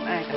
อ้กัน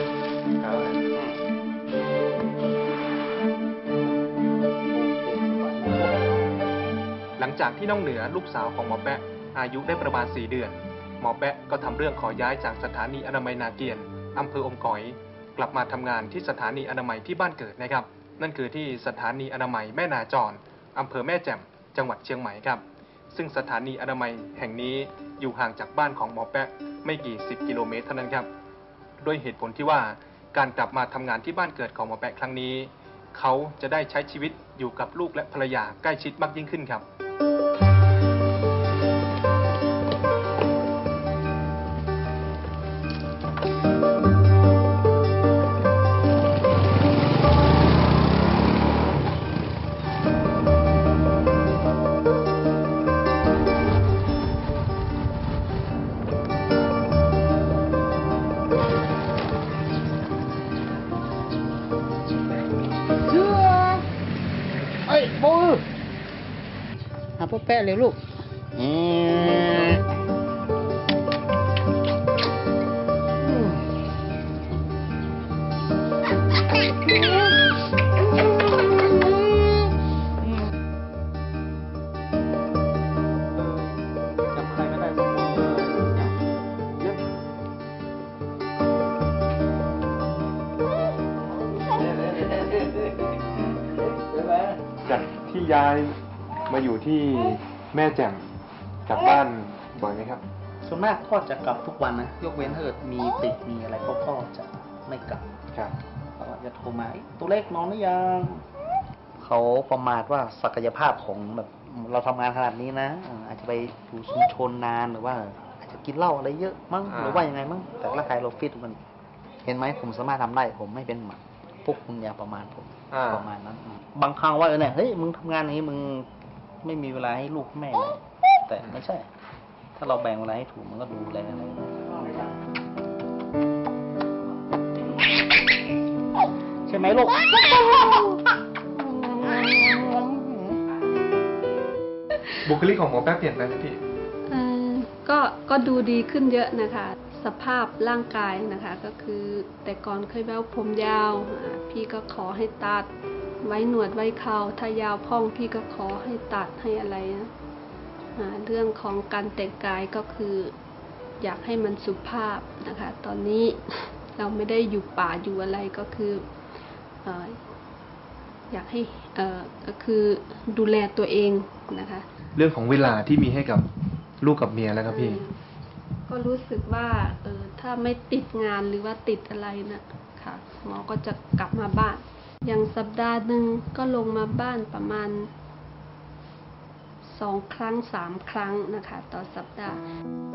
หลังจากที่น้องเหนือลูกสาวของหมอแปะอายุได้ประมาณ4 เดือนหมอแปะก็ทำเรื่องขอย้ายจากสถานีอนามัยนาเกียนอำเภออมก๋อยกลับมาทำงานที่สถานีอนามัยที่บ้านเกิดนะครับนั่นคือที่สถานีอนามัยแม่นาจรอำเภอแม่แจ่มจังหวัดเชียงใหม่ครับซึ่งสถานีอนามัยแห่งนี้อยู่ห่างจากบ้านของหมอแปะไม่กี่10 กิโลเมตรเท่านั้นครับด้วยเหตุผลที่ว่าการกลับมาทำงานที่บ้านเกิดของหมอแปะครั้งนี้เขาจะได้ใช้ชีวิตอยู่กับลูกและภรรยาใกล้ชิดมากยิ่งขึ้นครับหาพ่อแป๊ะเลยลูกจากที่ย้ายมาอยู่ที่แม่แจ่มกลับบ้านบ่อยไหมครับส่วนมากพ่อจะกลับทุกวันนะยกเว้นถ้าเกิดมีติดมีอะไรพ่อจะไม่กลับครับเขาจะโทรมาตัวเลขนอนหรือยังเขาประมาทว่าศักยภาพของแบบเราทำงานขนาดนี้นะอาจจะไปอยู่ชุมชนนานหรือว่าอาจจะกินเหล้าอะไรเยอะมั้งหรือว่ายังไงมั้งแต่ร่างกายเราฟิตมันเห็นไหมผมสามารถทำได้ผมไม่เป็นหมันพวกคุณอย่าประมาณผมประมาณนั้นบางครั้งว่าเนี่ยเฮ้ยมึงทำงานอย่างนี้มึงไม่มีเวลาให้ลูกแม่เลยแต่ไม่ใช่ถ้าเราแบ่งเวลาให้ถูกมันก็ดูแลอะไรใช่ไหมลูกบุคลิกของหมอแป๊ะเปลี่ยนไปไหมพี่ก็ดูดีขึ้นเยอะนะคะสภาพร่างกายนะคะก็คือแต่ก่อนเคยแววผมยาวพี่ก็ขอให้ตัดไว้หนวดไว้เข่าถ้ายาวพ่องพี่ก็ขอให้ตัดให้อะไรนะเรื่องของการแต่งกายก็คืออยากให้มันสุภาพนะคะตอนนี้เราไม่ได้อยู่ป่าอยู่อะไรก็คืออยากให้ก็คือดูแลตัวเองนะคะเรื่องของเวลาที่มีให้กับลูกกับเมียแล้วครับพี่ก็รู้สึกว่าถ้าไม่ติดงานหรือว่าติดอะไรนะค่ะหมอก็จะกลับมาบ้านอย่างสัปดาห์หนึ่งก็ลงมาบ้านประมาณ2 ครั้ง 3 ครั้งนะคะต่อสัปดาห์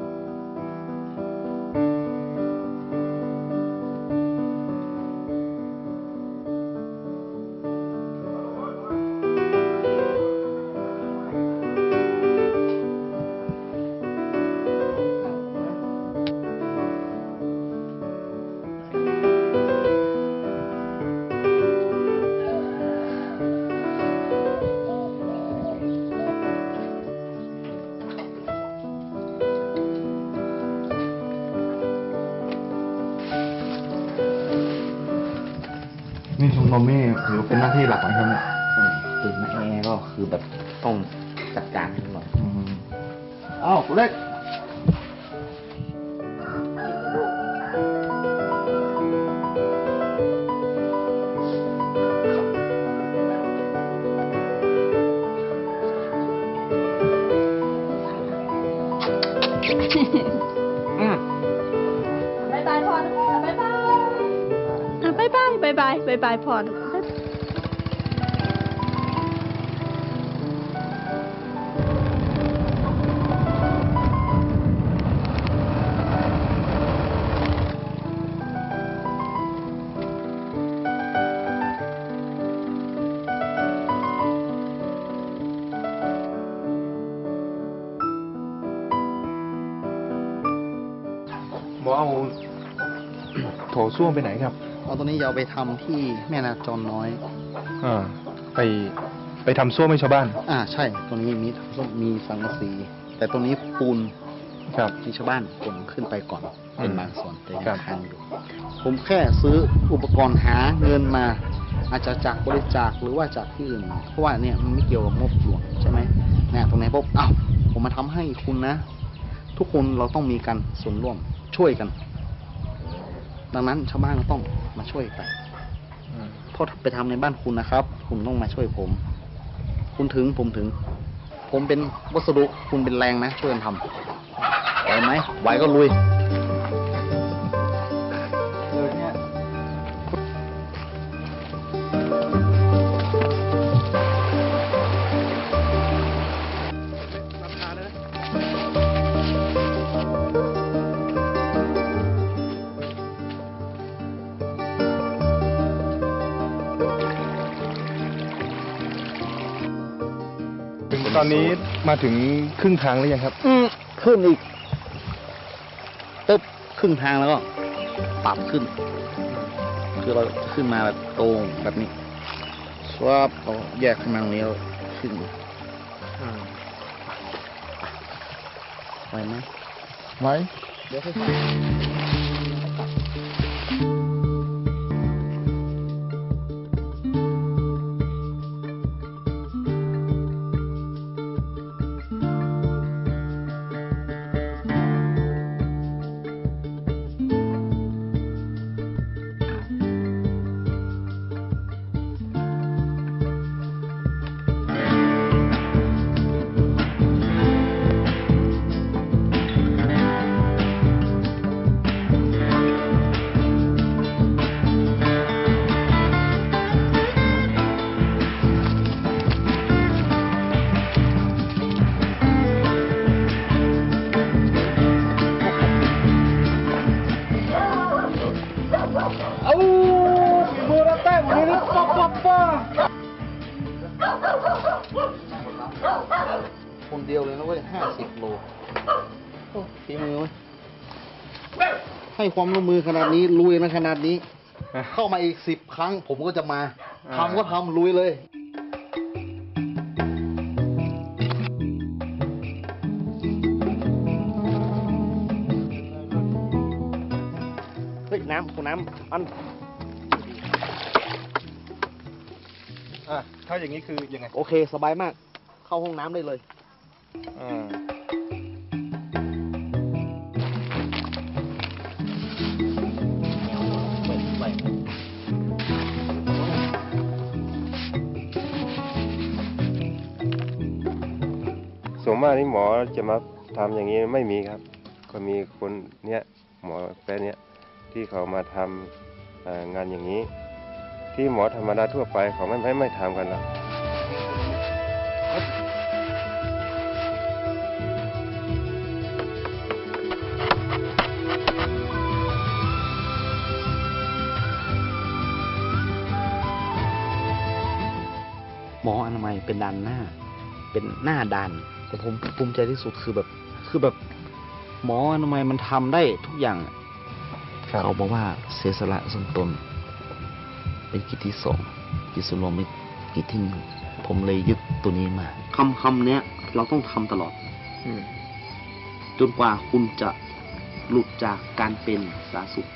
นี่ชมรมนี่ถือเป็นหน้าที่หลักของเขาเนี่ยตื่นมาแอร์ก็คือแบบต้องจัดการให้หน่อยอ้าวเล็กบายบายพรบายบายบายบายพรหมอเอาโถส้วมไปไหนครับเอาตัวนี้ยาวไปทำที่แม่นาจรน้อยไปทำส้วมให้ชาวบ้านใช่ตัวนี้มีสังกะสีแต่ตัวนี้ปูนครับที่ชาวบ้านผมขึ้นไปก่อนเป็นบางส่วนแต่ยัครังบค้างอยู่ ผมแค่ซื้ออุปกรณ์หาเงินมา อาจจะจากบริจาคหรือว่าจากที่อื่นเพราะว่าเนี่ยมันไม่เกี่ยวกับงบหลวงใช่ไหมเนี่ยตรงไหนปุ๊บเอ้าผมมาทำให้คุณนะ ทุกคนเราต้องมีกันส่วนร่วมช่วยกัน ดังนั้นชาวบ้านก็ต้องมาช่วยไป เพราะไปทำในบ้านคุณนะครับ คุณต้องมาช่วยผม คุณถึงผมถึง ผมเป็นวัสดุคุณเป็นแรงนะช่วยกันทำไหวไหมไหวก็ลุยเนี่ยราคาเลยนะตอนนี้มาถึงครึ่งทางแล้วยังครับขึ้นอีกปึ๊บครึ่งทางแล้วก็ปรับขึ้น คือเราจะขึ้นมาแบบตรงแบบนี้สวบเราแยกขึ้นมาตรงนี้แล้วขึ้นไหวไหมไว้เดี๋ยวค่อยเอามือเราแต้มมือเราป๊อปป๊อปป๊อคนเดียวเลยนะเว้ย50 โลโอ้ฝีมือเว้ยให้ความร่วมมือขนาดนี้ลุยนะขนาดนี้ เข้ามาอีก10 ครั้ง ผมก็จะมาทำก็ทำลุยเลย เฮ้ย น้ำคุณน้ำอันถ้าอย่างนี้คือยังไงโอเค สบายมาก เข้าห้องน้ำได้เลยส่วนมากนี่หมอจะมาทำอย่างนี้ไม่มีครับ ก็มีคนเนี้ยหมอแปรเนี้ยที่เขามาทำงานอย่างนี้ ที่หมอธรรมดาทั่วไปเขาไม่ทำกันหรอกหมออนามัยเป็นด่านหน้า เป็นหน้าด่าน แต่ผมภูมิใจที่สุดคือแบบหมออนามัยมันทำได้ทุกอย่าง เขาบอกว่าเสียสละสมตน เป็นกิจที่ 2 กิจส่วนรวมเป็นกิจที่ 1 ผมเลยยึดตัวนี้มาคำเนี้ยเราต้องทำตลอด จนกว่าคุณจะหลุดจากการเป็นสาธารณสุข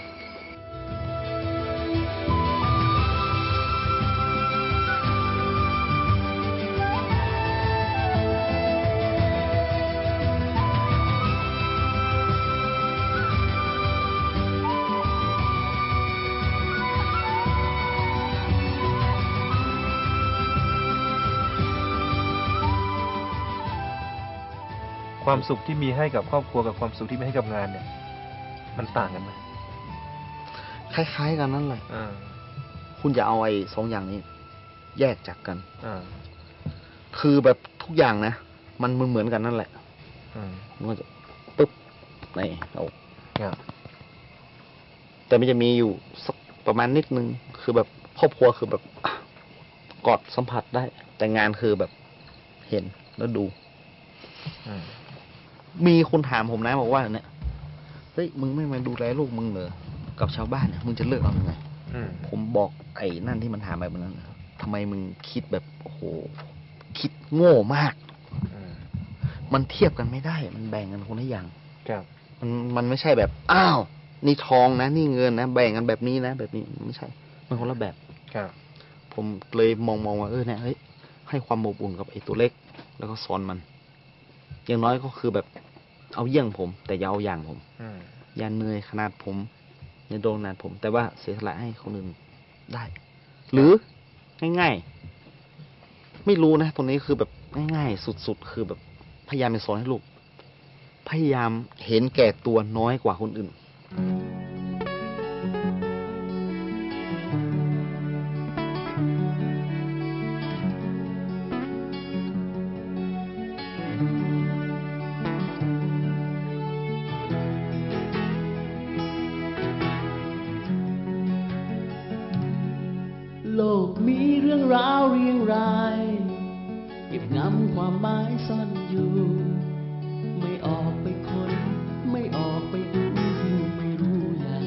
ความสุขที่มีให้กับครอบครัวกับความสุขที่มีให้กับงานเนี่ย มันต่างกันไหมคล้ายๆกันนั่นแหละ คุณอย่าเอาไอ้2 อย่างนี้ แยกจากกัน คือแบบทุกอย่างนะ มันเหมือนกันนั่นแหละ มันก็จะปึ๊บในเอาแต่มันจะมีอยู่สักประมาณนิดนึง คือแบบครอบครัวคือแบบกอดสัมผัสได้ แต่งานคือแบบเห็นแล้วดู มีคนถามผมนะบอกว่าเนี่ย เฮ้ย มึงไม่มาดูแลลูกมึงเหรอ กับชาวบ้านเนี่ย มึงจะเลิกเอายังไง ผมบอกไอ้นั่นที่มันถามไปแบบนั้นทำไมมึงคิดแบบโอ้โห คิดโง่มาก มันเทียบกันไม่ได้ มันแบ่งกันคนละอย่างครับมันไม่ใช่แบบอ้าวนี่ทองนะนี่เงินนะแบ่งกันแบบนี้นะแบบนี้ไม่ใช่มันคนละแบบครับผมเลยมองว่าเนี่ยเฮ้ยให้ความอบอุ่นกับไอ้ตัวเล็กแล้วก็สอนมัน อย่างน้อยก็คือแบบเอาเยี่ยงผม แต่อย่าเอาอย่างผมอย่าเหนื่อยขนาดผมอย่าโดนขนาดผม แต่ว่าเสียสละให้คนอื่นได้ หรือง่ายๆไม่รู้นะตรงนี้คือแบบง่ายๆสุดๆคือแบบพยายามไปสอนให้ลูกพยายามเห็นแก่ตัวน้อยกว่าคนอื่นโลกมีเรื่องราวเรียงรายเก็บงำความหมายซ่อนอยู่ไม่ออกไปค้นไม่ออกไปดูยิ่งไม่รู้ใหญ่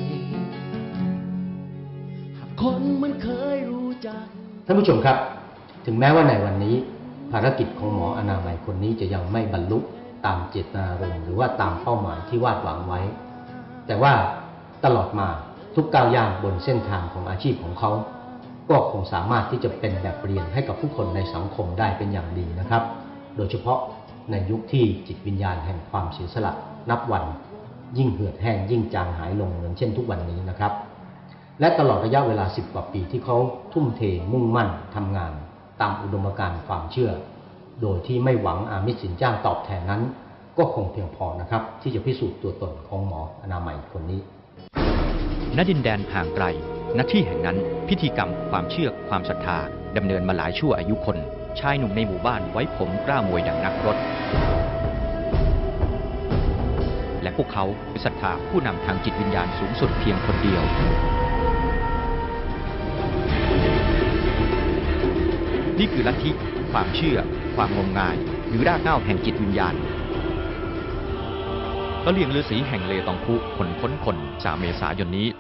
หากคนมันเคยรู้จักท่านผู้ชมครับถึงแม้ว่าในวันนี้ภารกิจของหมออนามัยคนนี้จะยังไม่บรรลุตามเจตนารมณ์หรือว่าตามเป้าหมายที่วาดหวังไว้ แต่ว่าตลอดมาทุกก้าวย่างบนเส้นทางของอาชีพของเขาก็คงสามารถที่จะเป็นแบบเรียนให้กับผู้คนในสังคมได้เป็นอย่างดีนะครับโดยเฉพาะในยุคที่จิตวิญญาณแห่งความเสียสละนับวันยิ่งเหือดแห้งยิ่งจางหายลงเหมือนเช่นทุกวันนี้นะครับและตลอดระยะเวลา10 กว่าปีที่เขาทุ่มเทมุ่งมั่นทำงานตามอุดมการณ์ความเชื่อโดยที่ไม่หวังอามิสสินจ้างตอบแทนนั้นก็คงเพียงพอนะครับที่จะพิสูจน์ตัวตนของหมออนามัยคนนี้ณดินแดนห่างไกลณที่แห่งนั้นพิธีกรรมความเชื่อความศรัทธาดำเนินมาหลายชั่วอายุคนชายหนุ่มในหมู่บ้านไว้ผมกล้ามวยดังนักรบและพวกเขาศรัทธาผู้นำทางจิตวิญญาณสูงสุดเพียงคนเดียวนี่คือลัทธิความเชื่อความงมงายหรือรากเหง้าแห่งจิตวิญญาณก็เลียงฤาษีแห่งเลตองคุคนค้นคน3 เมษายนนี้